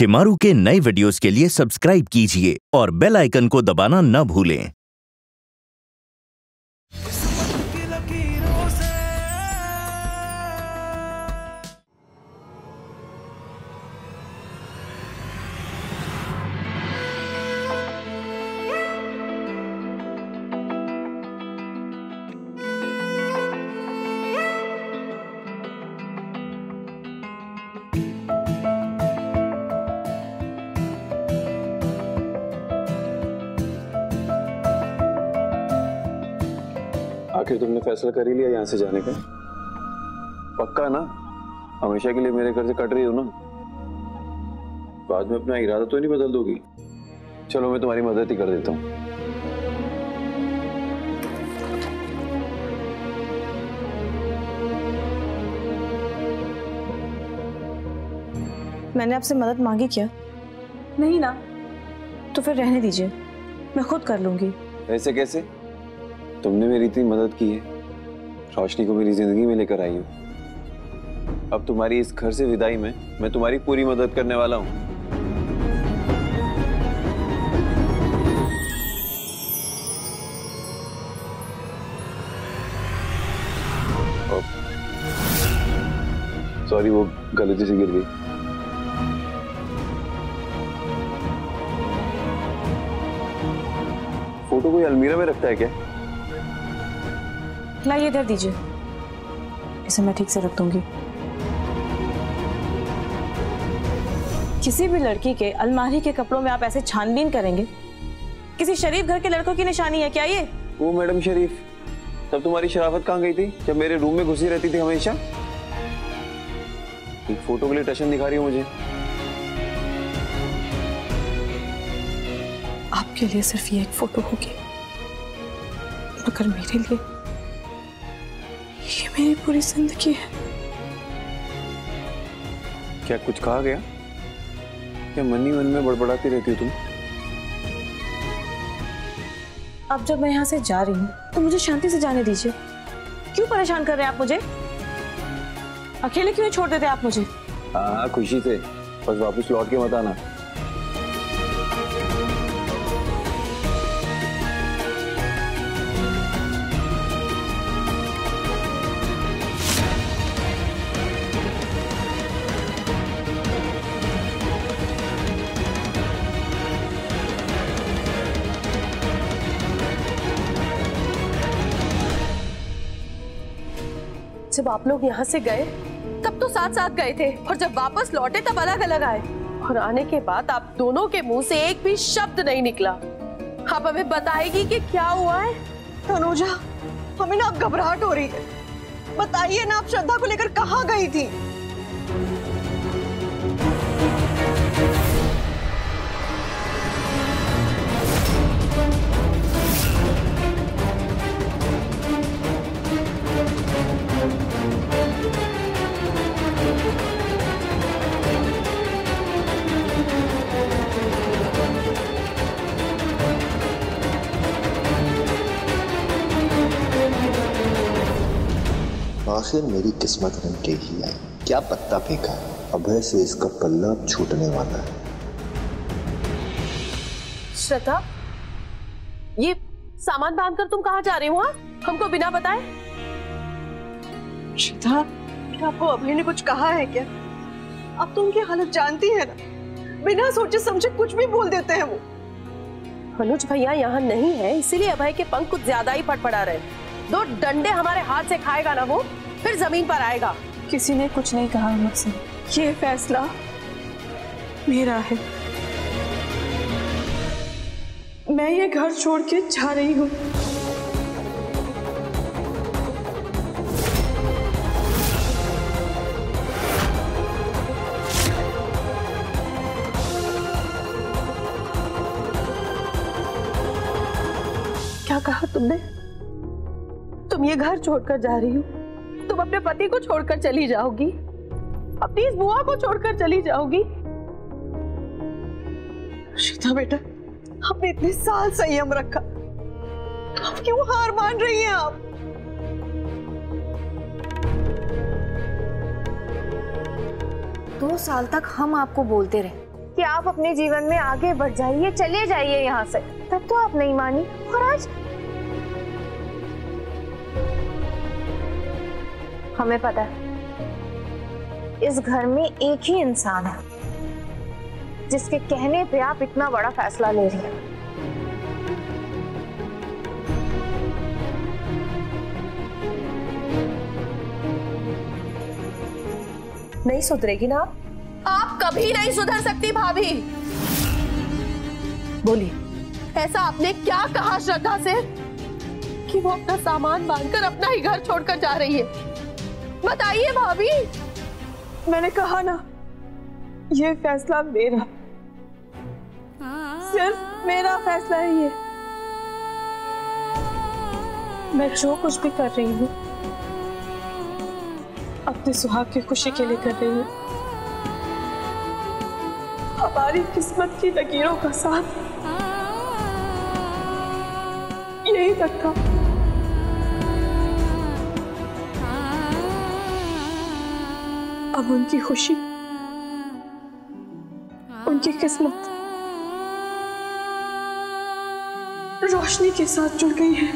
शेमारू के नए वीडियोस के लिए सब्सक्राइब कीजिए और बेल आइकन को दबाना न भूलें। आखिर तुमने फैसला कर ही लिया यहाँ से जाने का? पक्का ना? हमेशा के लिए मेरे घर से कट रही हो ना? बाद में अपना इरादा तो नहीं बदल दोगी? चलो मैं तुम्हारी मदद ही कर देता हूँ। मैंने आपसे मदद मांगी क्या? नहीं ना। तो फिर रहने दीजिए, मैं खुद कर लूंगी। ऐसे कैसे? तुमने मेरी इतनी मदद की है, रोशनी को मेरी जिंदगी में लेकर आई हो। अब तुम्हारी इस घर से विदाई में मैं तुम्हारी पूरी मदद करने वाला हूँ। सॉरी, वो गलती से गिर गई। फोटो कोई अलमीरा में रखता है क्या? लाइए, इधर दीजिए, इसे मैं ठीक से रख दूंगी। किसी भी लड़की के अलमारी के कपड़ों में आप ऐसे छानबीन करेंगे? किसी शरीफ घर के लड़कों की निशानी है क्या ये? वो मैडम शरीफ, तब तुम्हारी शराफत कहाँ गई थी जब मेरे रूम में घुसी रहती थी हमेशा? एक फोटो के लिए टशन दिखा रही हो मुझे? आपके लिए सिर्फ ये एक फोटो होगी, मगर मेरे लिए ये मेरी पूरी जिंदगी है। क्या कुछ कहा गया? क्या मन ही मन में बड़बड़ाती रहती हो तुम? अब जब मैं यहाँ से जा रही हूँ तो मुझे शांति से जाने दीजिए। क्यों परेशान कर रहे हैं आप मुझे? अकेले क्यों छोड़ देते आप मुझे? हाँ, खुशी से, बस वापस लौट के मत आना। जब आप लोग यहाँ से गए तब तो साथ साथ गए थे, और जब वापस लौटे तब अलग अलग आए, और आने के बाद आप दोनों के मुंह से एक भी शब्द नहीं निकला। आप हमें बताएगी कि क्या हुआ है? तनुजा, हमें ना अब घबराहट हो रही है। बताइए ना, आप श्रद्धा को लेकर कहाँ गई थी? आखिर मेरी किस्मत रंग के ही आई। क्या पत्ता फेंका, अभय से इसका पल्ला अब छूटने वाला है। श्रद्धा, ये सामान बांधकर तुम कहाँ जा रही हो? हमको बिना बताए? श्रद्धा, आपको अभय ने कुछ कहा है क्या? अब तो उनकी हालत जानती है ना, बिना सोचे समझे कुछ भी बोल देते हैं वो। अनुज भैया यहाँ नहीं है, इसीलिए अभय के पंख कुछ ज्यादा ही फटफड़ा रहे। दो डंडे हमारे हाथ से खाएगा ना वो, फिर जमीन पर आएगा। किसी ने कुछ नहीं कहा मुझसे। ये फैसला मेरा है। मैं ये घर छोड़ के जा रही हूँ। क्या कहा तुमने? तुम ये घर छोड़कर जा रही हो? तुम अपने पति को छोड़कर चली जाओगी? अपनी इस बुआ को छोड़कर चली जाओगी? श्रद्धा बेटा, आपने इतने साल संयम रखा, अब क्यों हार मान रही हैं आप? 2 साल तक हम आपको बोलते रहे कि आप अपने जीवन में आगे बढ़ जाइए, चले जाइए यहाँ से, तब तो आप नहीं मानी। और आज हमें पता है इस घर में एक ही इंसान है जिसके कहने पे आप इतना बड़ा फैसला ले रही हैं। नहीं सुधरेगी ना आप कभी नहीं सुधर सकती भाभी। बोलिए, ऐसा आपने क्या कहा श्रद्धा से कि वो अपना सामान बांधकर अपना ही घर छोड़कर जा रही है? बताइए भाभी। मैंने कहा ना, ये फैसला मेरा, सिर्फ मेरा फैसला है ये। मैं जो कुछ भी कर रही हूँ अपने सुहाग की खुशी के लिए कर रही हूँ। हमारी किस्मत की लकीरों का साथ यही तक था। अब उनकी खुशी, उनकी किस्मत रोशनी के साथ जुड़ गई है।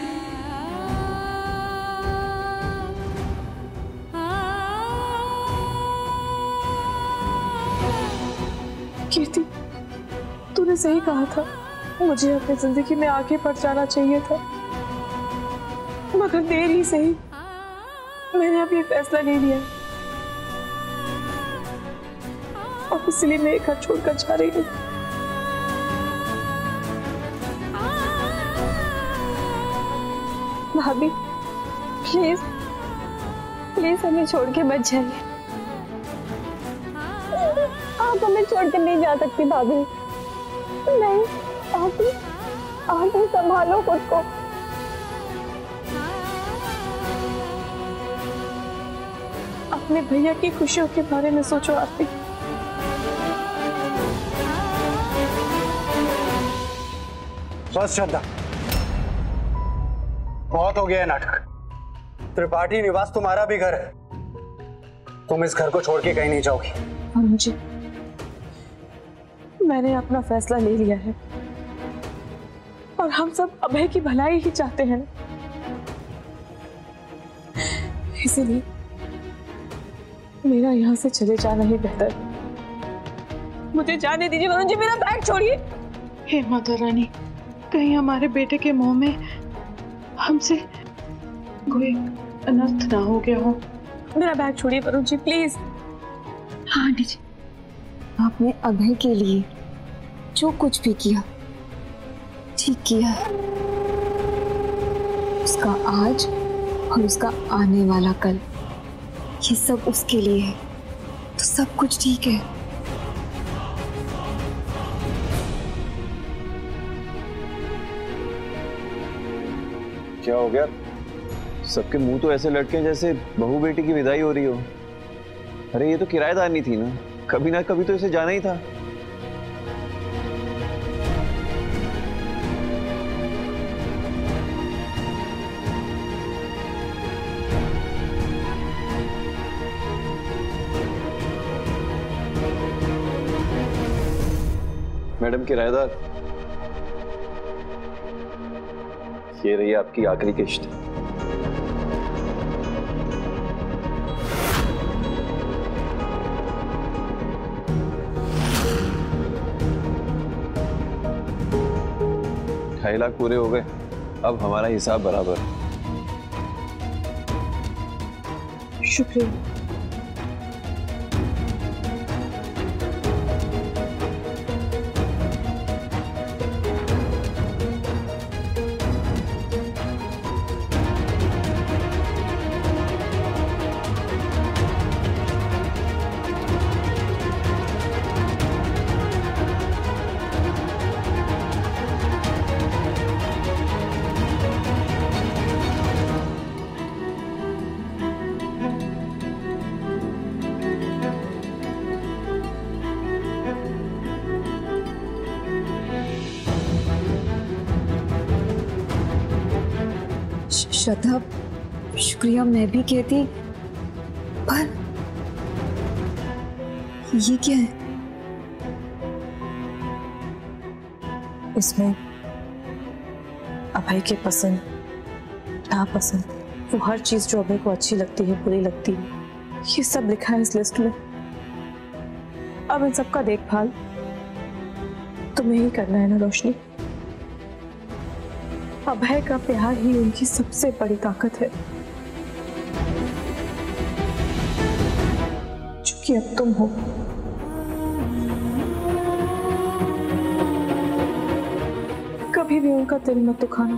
कीर्ति, तूने सही कहा था, मुझे अपनी जिंदगी में आगे बढ़ जाना चाहिए था, मगर देर ही सही, मैंने अब ये फैसला ले लिया और इसलिए मैं घर छोड़कर जा रही हूँ। भाभी प्लीज प्लीज हमें छोड़ के मत जाइए। आप हमें छोड़ के नहीं जा सकती भाभी। नहीं, आप ही संभालो खुद को। अपने भैया की खुशियों के बारे में सोचो आप भी। बस श्रद्धा, बहुत हो गया है नाटक। त्रिपाठी निवास तुम्हारा भी घर है, तुम इस घर को छोड़ के कहीं नहीं जाओगी। वरुण जी, मैंने अपना फैसला ले लिया है और हम सब अभय की भलाई ही चाहते हैं, इसीलिए मेरा यहाँ से चले जाना ही बेहतर। मुझे जाने दीजिए वरुण जी, मेरा बैग छोड़िए। हे माता रानी, कहीं हमारे बेटे के मुंह में हमसे कोई अनर्थ ना हो गया हो। मेरा बैग छोड़िए वरुण जी प्लीज। हाँ आंटी जी, आपने अभय के लिए जो कुछ भी किया ठीक किया है। उसका आज और उसका आने वाला कल, ये सब उसके लिए है, तो सब कुछ ठीक है। क्या हो गया? सबके मुंह तो ऐसे लटके जैसे बहू बेटी की विदाई हो रही हो। अरे ये तो किराएदार नहीं थी ना कभी तो इसे जाना ही था। मैडम किराएदार, ये रही आपकी आखिरी किश्त। ढाई लाख पूरे हो गए, अब हमारा हिसाब बराबर। शुक्रिया। श्रद्धा, शुक्रिया मैं भी कहती, पर ये क्या है? इसमें अभय के पसंद नापसंद, वो हर चीज जो अभय को अच्छी लगती है, बुरी लगती है, ये सब लिखा है इस लिस्ट में। अब इन सबका देखभाल तुम्हें ही करना है ना रोशनी। अभय का प्यार ही उनकी सबसे बड़ी ताकत है, जो कि अब तुम हो। कभी भी उनका दिल मत दुखाना।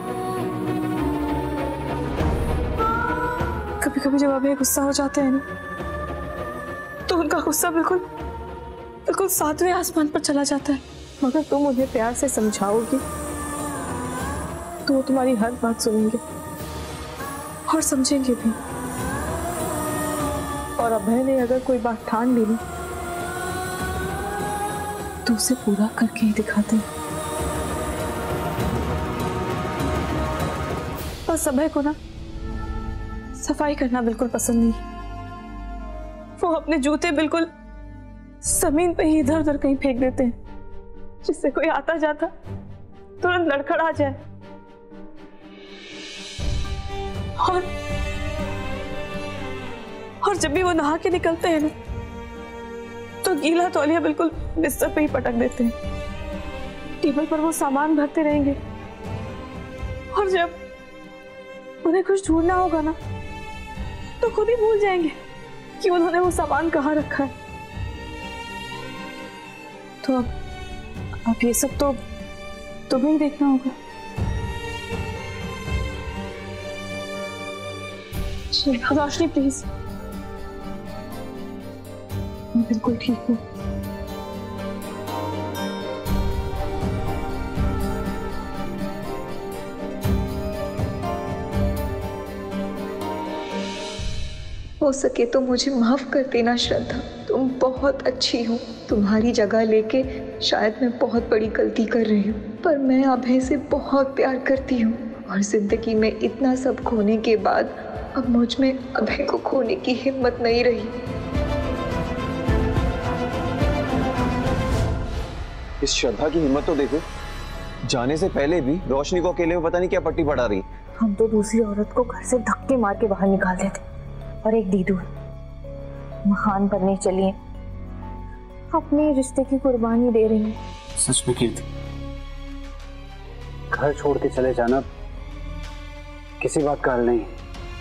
कभी कभी जब अभय गुस्सा हो जाते हैं ना, तो उनका गुस्सा बिल्कुल बिल्कुल 7वें आसमान पर चला जाता है। मगर तुम उन्हें प्यार से समझाओगी तो वो तुम्हारी हर बात सुनेंगे और समझेंगे भी। और अभय ने अगर कोई बात ठान ली ना, तो उसे पूरा करके ही दिखाते हैं। बस अभय को ना सफाई करना बिल्कुल पसंद नहीं। वो अपने जूते बिल्कुल जमीन पे ही इधर उधर कहीं फेंक देते हैं, जिससे कोई आता जाता तुरंत लड़खड़ा जाए। और जब भी वो नहा के निकलते हैं ना, तो गीला तौलिया बिल्कुल बिस्तर पे ही पटक देते हैं। टेबल पर वो सामान भरते रहेंगे, और जब उन्हें कुछ ढूंढना होगा ना, तो खुद ही भूल जाएंगे कि उन्होंने वो सामान कहाँ रखा है। तो अब ये सब तो तुम्हें ही देखना होगा। रोशनी प्लीज, मैं बिल्कुल ठीक हूँ। हो सके तो मुझे माफ कर देना श्रद्धा, तुम बहुत अच्छी हो। तुम्हारी जगह लेके शायद मैं बहुत बड़ी गलती कर रही हूँ, पर मैं अभय से बहुत प्यार करती हूँ, और जिंदगी में इतना सब खोने के बाद अब मुझ में अभय को खोने की हिम्मत नहीं रही। इस श्रद्धा की हिम्मत तो देखो, जाने से पहले भी रोशनी को अकेले में पता नहीं क्या पट्टी पड़ा रही। हम तो दूसरी औरत को घर से धक्के मार के बाहर निकाल देते, और एक दीदू महान बनने चली है, अपने रिश्ते की कुर्बानी दे रही है। सच में कीर्ति, घर छोड़ के चले जाना किसी बात का हल नहीं।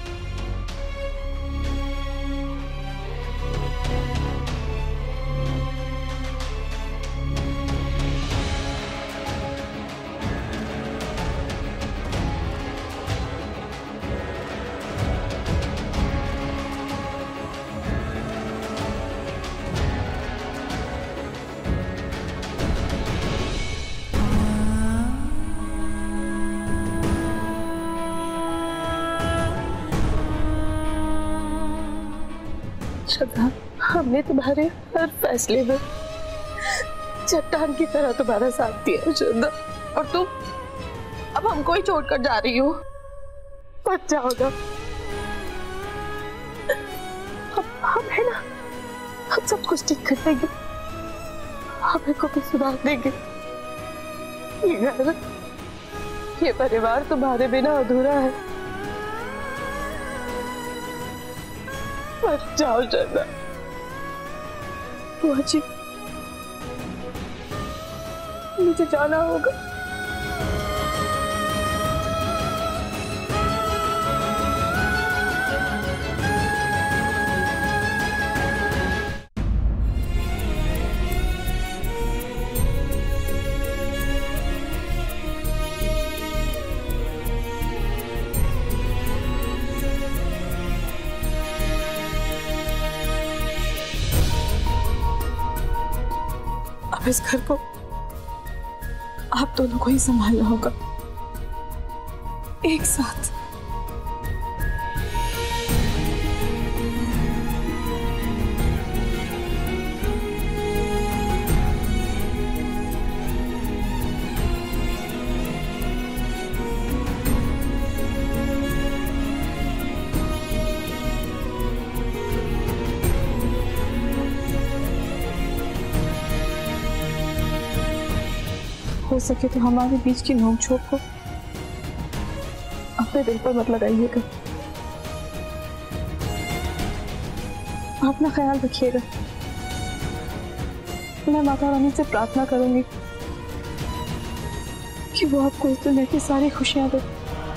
श्रद्धा, हमने तुम्हारे हर फैसले में चट्टान की तरह तुम्हारा साथ दिया श्रद्धा, और तुम अब हमको ही छोड़कर जा रही हो। मत जाओ ना, हम है ना, हम सब कुछ ठीक कर देंगे, हमें को भी सुधार देंगे। ये घर, ये परिवार तुम्हारे बिना अधूरा है। मत जाओ श्रद्धा, मुझे जाना होगा। अब इस घर को आप दोनों को ही संभालना होगा, एक साथ। हो सके तो हमारे बीच की नोकझोंक को अपने दिल पर मत लगाइएगा। अपना ख्याल रखिएगा। मैं माता रानी से प्रार्थना करूंगी कि वो आपको इस दुनिया की सारी खुशियां दे।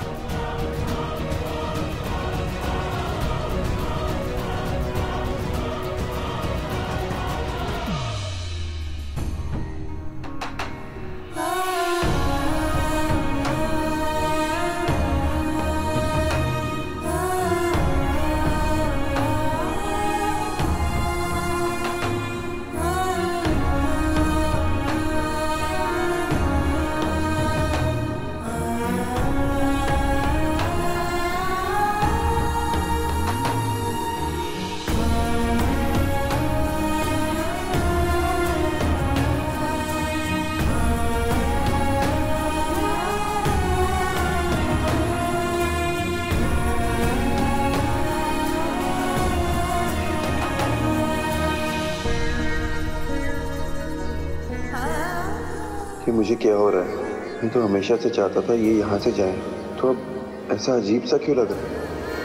कि मुझे क्या हो रहा है? मैं तो हमेशा से चाहता था ये यहाँ से जाए, तो अब ऐसा अजीब सा क्यों लग रहा है?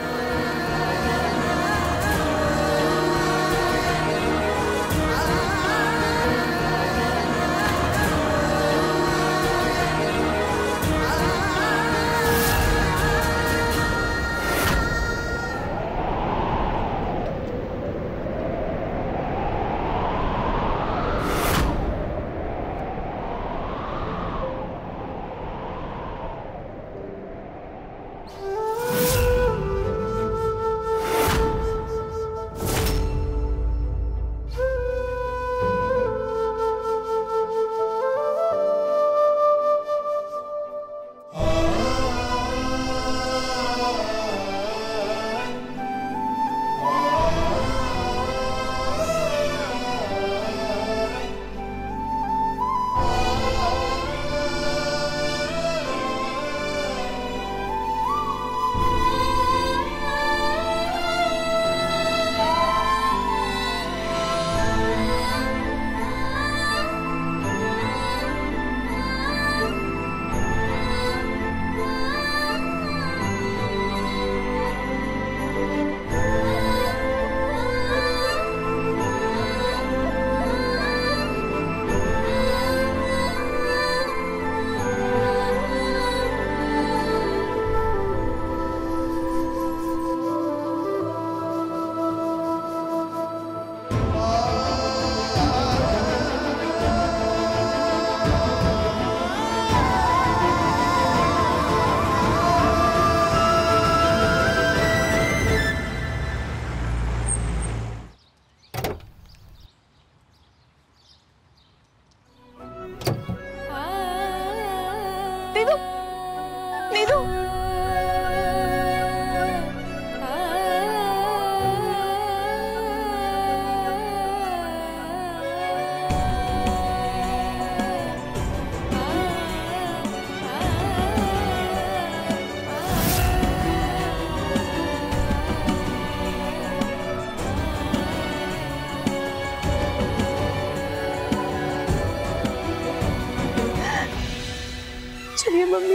चलिए मम्मी,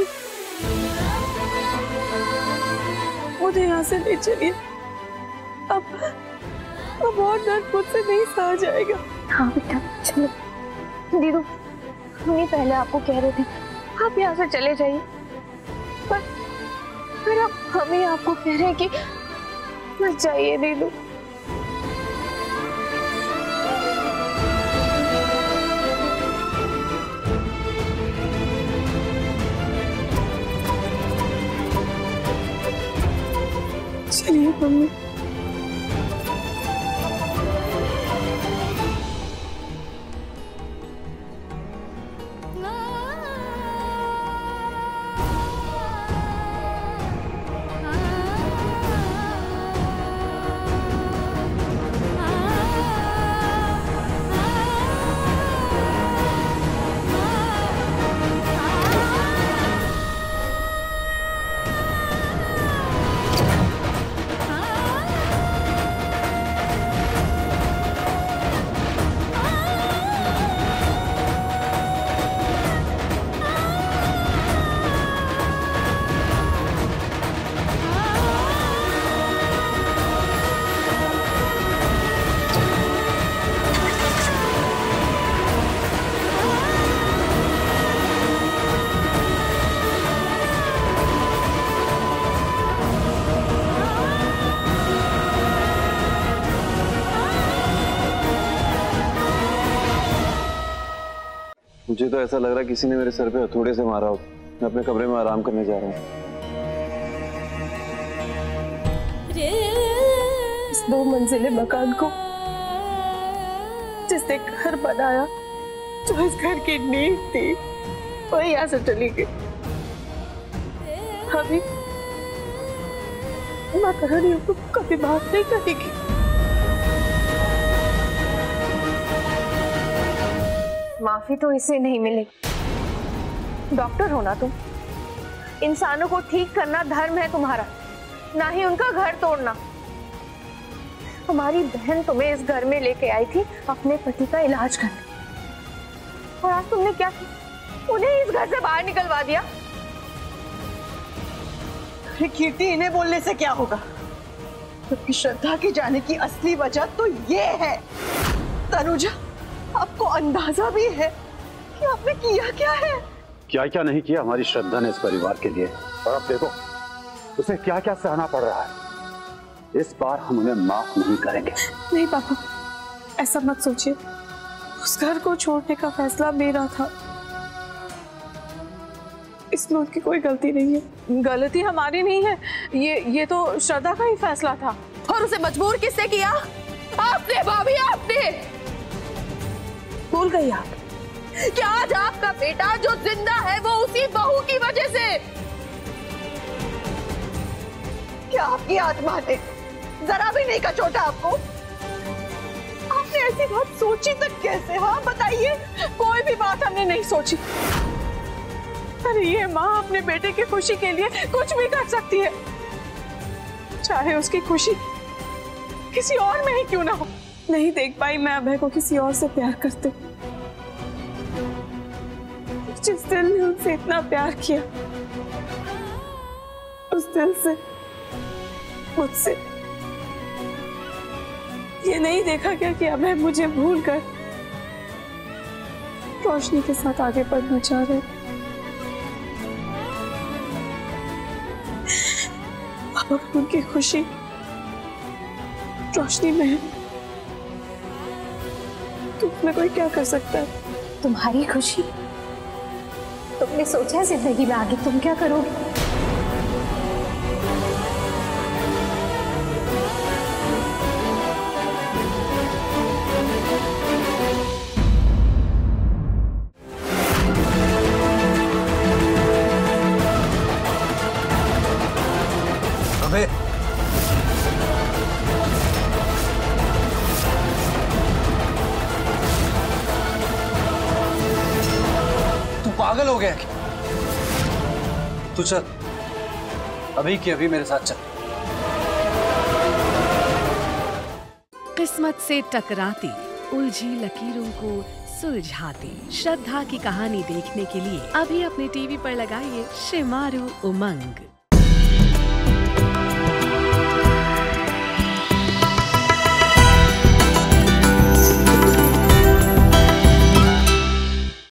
मुझे यहाँ से ले चलिए। अब और दर्द मुझसे नहीं सहा जाएगा। हाँ बेटा चलो। दीदू, हम पहले आपको कह रहे थे आप यहाँ से चले जाइए, पर फिर अब हम ही आपको कह रहे हैं कि मत जाइए दीदू। चलिए मम्मी। मुझे तो ऐसा लग रहा है किसी ने मेरे सर पे हथौड़े से मारा हो। मैं अपने कमरे में आराम करने जा रहा हूँ। इस 2 मंजिले मकान को जिसने घर बनाया, जो इस घर की नींव थी, वही यहाँ से चली गई। अभी माता रानी हमको कभी माफ नहीं करेगी। माफी तो इसे नहीं मिलेगी। डॉक्टर हो ना तुम, इंसानों को ठीक करना धर्म है तुम्हारा, ना ही उनका घर तोड़ना। हमारी बहन तुम्हें इस घर में लेके आई थी अपने पति का इलाज करने, और आज तुमने क्या किया? उन्हें इस घर से बाहर निकलवा दिया। अरे कीर्ति, इन्हें बोलने से क्या होगा? क्योंकि श्रद्धा के जाने की असली वजह तो ये है। तनुजा, आपको अंदाजा भी है कि आपने किया क्या है? क्या क्या नहीं किया हमारी श्रद्धा ने इस परिवार के लिए, और अब देखो उसे क्या क्या सहना पड़ रहा है। इस बार हम उन्हें माफ नहीं करेंगे। नहीं पापा, ऐसा मत सोचिए। उस घर को छोड़ने का फैसला मेरा था, इसमें उनकी कोई गलती नहीं है। गलती हमारी नहीं है, ये तो श्रद्धा का ही फैसला था। और उसे मजबूर किसने किया? आपने भाभी, आपने। भूल गई आप कि आज आपका बेटा जो जिंदा है वो उसी बहू की वजह से। क्या आपकी आत्मा ने जरा भी नहीं कचोटा आपको? आपने ऐसी बात सोची तक कैसे? हाँ बताइए। कोई भी बात हमने नहीं सोची। अरे ये माँ अपने बेटे की खुशी के लिए कुछ भी कर सकती है, चाहे उसकी खुशी किसी और में ही क्यों ना हो। नहीं देख पाई मैं अभय को किसी और से प्यार करते। जिस दिल ने उनसे इतना प्यार किया, उस दिल से मुझसे ये नहीं देखा क्या कि अभय मुझे भूलकर रोशनी के साथ आगे बढ़ना चाह रहे। अब उनकी खुशी रोशनी में है, तो उसमें कोई क्या कर सकता है? तुम्हारी खुशी? तुमने सोचा है जिंदगी में आगे तुम क्या करोगे? अबे तू पागल हो गया क्या? तू चल, अभी की अभी मेरे साथ चल। किस्मत से टकराती उलझी लकीरों को सुलझाती श्रद्धा की कहानी देखने के लिए अभी अपने टीवी पर लगाइए शेमारू उमंग।